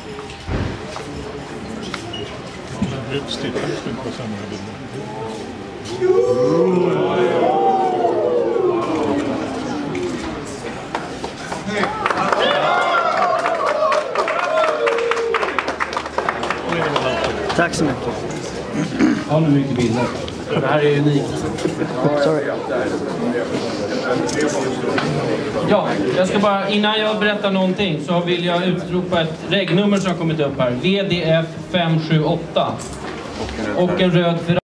Tack så mycket. Har ni mycket bilder? Det här är unikt. Sorry. Ja, jag ska bara, innan jag berättar någonting så vill jag utropa ett regnummer som har kommit upp här. VDF 578. Och en röd